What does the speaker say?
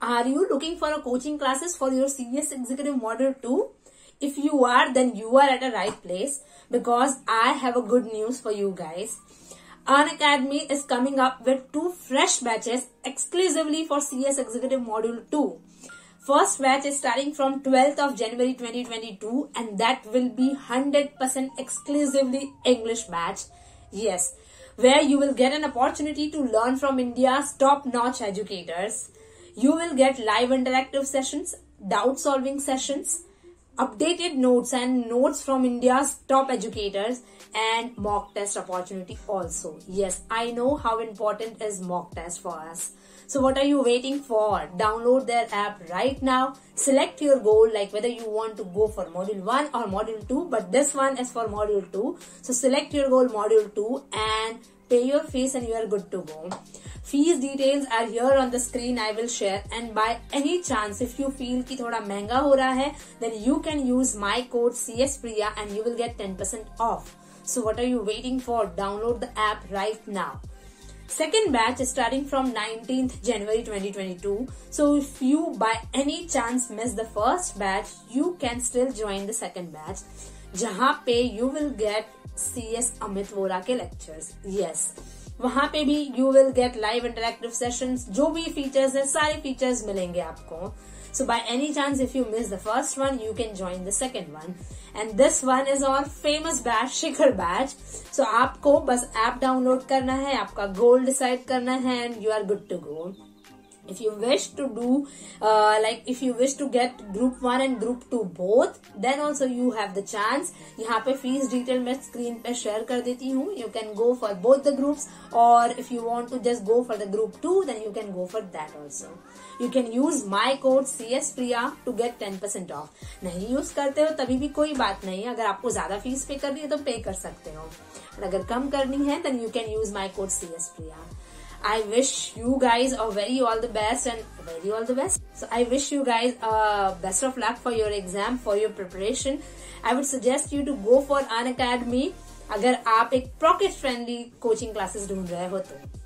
Are you looking for a coaching classes for your CS Executive Module 2? If you are, then you are at a right place, because I have a good news for you guys. Unacademy is coming up with 2 fresh batches exclusively for CS Executive Module 2. First batch is starting from 12th of January 2022, and that will be 100% exclusively English batch. Yes, where you will get an opportunity to learn from India's top-notch educators. You will get live interactive sessions, doubt solving sessions, updated notes and notes from India's top educators, and mock test opportunity also. Yes, I know how important is mock test for us. So what are you waiting for? Download their app right now. Select your goal, like whether you want to go for module 1 or module 2, but this one is for module 2. So select your goal module 2 and pay your fees and you are good to go. Fees details are here on the screen. I will share, and by any chance if you feel कि थोड़ा महंगा हो रहा है, then you can use my code CSPriya and you will get 10% off. So what are you waiting for? Download the app right now. Second batch is starting from 19th January 2022. So if you by any chance miss the first batch, you can still join the second batch, जहाँ पे you will get CS Amit Vora के lectures. Yes, वहाँ पे भी you will get live interactive sessions. जो भी features है, सारे features मिलेंगे आपको. So by any chance if you miss the first one, you can join the second one. And this one is our famous batch, Shikhar batch. So आपको बस app download करना है, आपका goal decide करना है, and you are good to go. If you wish to do, if you wish to get group 1 and group 2 both, then also you have the chance. यहाँ पे fees detail मैं screen पे share कर देती हूँ. You can go for both the groups, or if you want to just go for the group 2, then you can go for that also. You can use my code CSPriya to get 10% off. नहीं use करते हो तभी भी कोई बात नहीं. अगर आपको ज्यादा फीस पे करनी है तो पे कर सकते हो, और अगर कम करनी है then you can use my code CSPriya. I wish you guys a very all the best and very all the best. So I wish you guys best of luck for your exam, for your preparation. I would suggest you to go for Unacademy अगर आप एक pocket friendly coaching classes ढूंढ रहे हो तो.